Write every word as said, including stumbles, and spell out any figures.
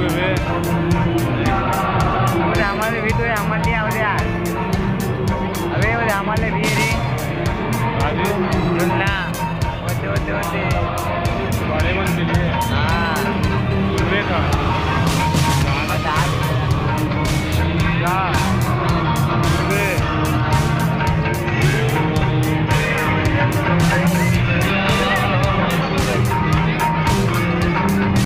बे अरे हमारे भी तो हमारे लिए आवरे यार अबे वो हमारे भी रे आगे रुन्ना ओते ओते ओते